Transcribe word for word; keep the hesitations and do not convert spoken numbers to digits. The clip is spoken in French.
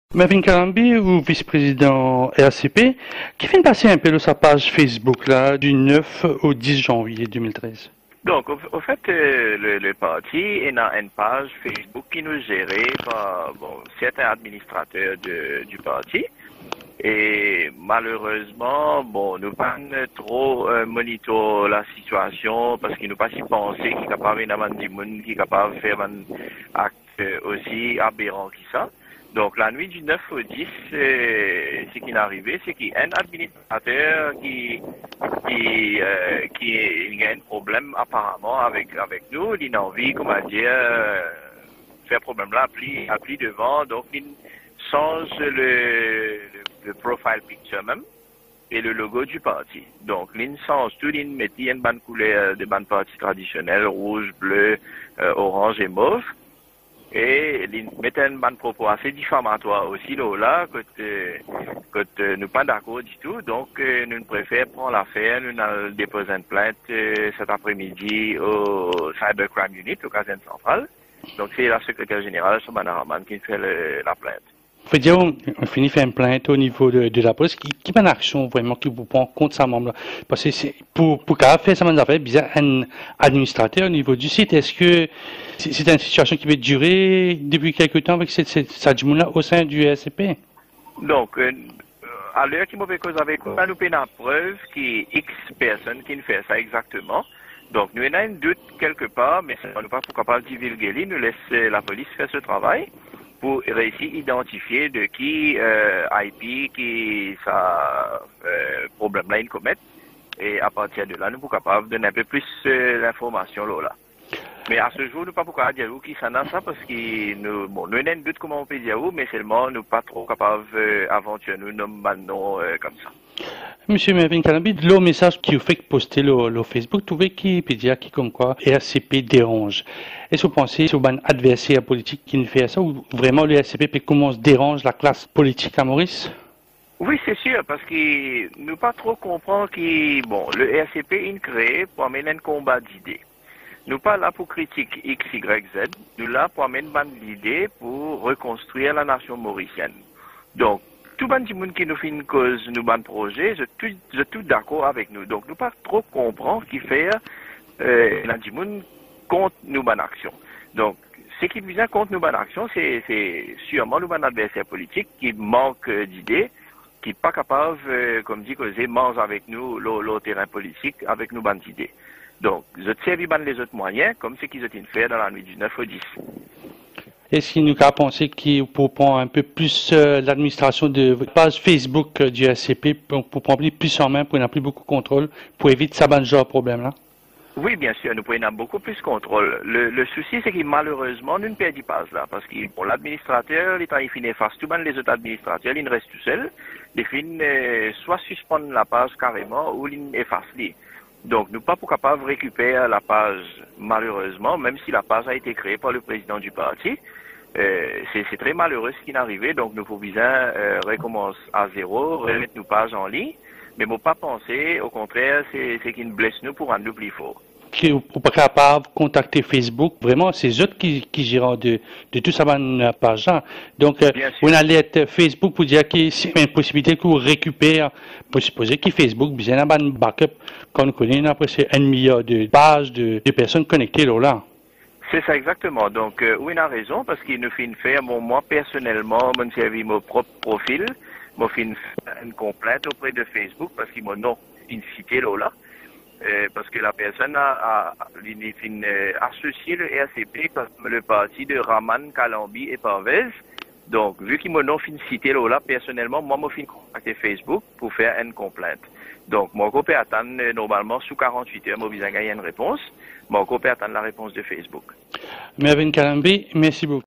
Marvin Kalambi, ou vice-président R C P, qui vient de passer un peu de sa page Facebook là, du neuf au dix janvier deux mille treize. Donc, au, au fait, euh, le, le parti est dans une page Facebook qui nous gérée par bon, certains administrateurs de, du parti. Et malheureusement, bon, nous pas trop euh, monitorer la situation parce qu'il nous pas si penser qu'il est capable d'avoir des gens qui est capable de faire un acte aussi aberrant que ça. Donc la nuit du neuf au dix, euh, ce qui est arrivé, c'est qu'il y a un administrateur qui qui euh, qui a un problème apparemment avec avec nous, il a envie, comment dire, euh, faire problème là, appli appli devant, donc il change le, le, le profile picture même et le logo du parti. Donc il change tout, il met une bande couleur de bande parti traditionnelle, rouge, bleu, euh, orange et mauve. Et il mettait une bande propos assez diffamatoire aussi là, là que, que, que nous pas d'accord du tout. Donc euh, nous préférons prendre l'affaire, nous allons déposer une plainte euh, cet après-midi au Cybercrime Unit, au caserne centrale. Donc c'est la secrétaire générale, Shobana Rahman, qui fait le, la plainte. Faut dire, on, on finit faire une plainte au niveau de, de la police. Qui, qui prend action vraiment qui vous prend contre sa membre là? Parce que c'est, pour, pour qu'elle fasse sa affaire, bizarre, un administrateur au niveau du site, est-ce que c'est, c'est une situation qui va durer depuis quelque temps avec cette, cette, cette là au sein du R C P? Donc, euh, à l'heure qui m'avait cause avec nous, nous avons la preuve qu'il y a X personnes qui ne fait ça exactement. Donc, nous avons un doute quelque part, mais nous ne sommes pas capables de divulguer, nous laissons la police faire ce travail pour réussir à identifier de qui euh, I P, qui ça euh, problème-là il commet. Et à partir de là, nous sommes capables de donner un peu plus euh, d'informations là. Mais à ce jour, nous ne sommes pas dire où qui s'en a ça parce que nous, bon, nous avons un doute comment on peut dire où, mais seulement nous ne sommes pas trop capables d'aventurer euh, nous nommer maintenant euh, comme ça. Monsieur Marvin Kalambi, le message qui vous fait poster le, le Facebook, vous trouvez qui peut dire qui comme quoi R C P dérange. Est-ce que vous pensez que c'est un adversaire politique qui ne fait ça ou vraiment le R C P peut comment se dérange la classe politique à Maurice? Oui, c'est sûr, parce que nous pas trop comprendre que bon, le R C P est créé pour amener un combat d'idées. Nous pas là pour critiquer X, Y, Z, nous là pour amener une idée pour reconstruire la nation mauricienne. Donc, tout le monde qui nous fait une cause, nous ban projet, je suis tout, tout d'accord avec nous. Donc, nous pas trop comprendre qui fait euh, la monde contre nous ban action. Donc, ce qui vient contre nous ban action, c'est, c'est sûrement nous ban adversaire politique qui manque d'idées, qui n'est pas capable, euh, comme dit, causer mange avec nous le, le terrain politique avec nous ban d'idées. Donc, je servis ban les autres moyens, comme ce qu'ils ont fait dans la nuit du neuf au dix. Est-ce qu'il nous a pensé qu'il pour prendre un peu plus euh, l'administration de votre page Facebook euh, du R C P pour, pour prendre plus en main, pour n'avoir plus beaucoup de contrôle, pour éviter ça ban genre problème là? Oui, bien sûr, nous pouvons avoir beaucoup plus de contrôle. Le, le souci, c'est que malheureusement, nous ne perdons pas là, parce que bon, l'administrateur, il finit face tout les autres administrateurs, il reste tout seul, il finit euh, soit suspendre la page carrément, ou il efface les. Donc, nous ne sommes pas capables de récupérer la page, malheureusement, même si la page a été créée par le président du parti. Euh, c'est, c'est très malheureux ce qui est arrivé, donc nous pouvons bien euh, recommencer à zéro, remettre nos pages en ligne, mais ne pas penser, au contraire, c'est, c'est qu'il blesse nous pour un double fort. Qui n'est pas capable de contacter Facebook, vraiment, c'est eux qui, qui gèrent de, de tout ça dans page. Donc, euh, on allait être Facebook pour dire que c'est une possibilité qu'on récupère, pour supposer que Facebook, bien un backup, quand on connaît, après c'est un milliard de pages de, de personnes connectées là. là. C'est ça exactement. Donc, euh, oui, il a raison, parce qu'il nous fait une faire, bon, moi, personnellement, je servi mon propre profil, je fait une, une complainte auprès de Facebook, parce qu'il m'a non, une cité là. là. Euh, parce que la personne a, a, a, a associé le R C P comme le parti de Raman, Kalambi et Parvez. Donc, vu qu'ils m'ont non fait cité là, là, personnellement, moi, je fait contacter Facebook pour faire une complainte. Donc, mon copain attend euh, normalement sous quarante-huit heures, moi, vous avez une réponse. Mon copain attend la réponse de Facebook. Marvin Kalambi, merci beaucoup.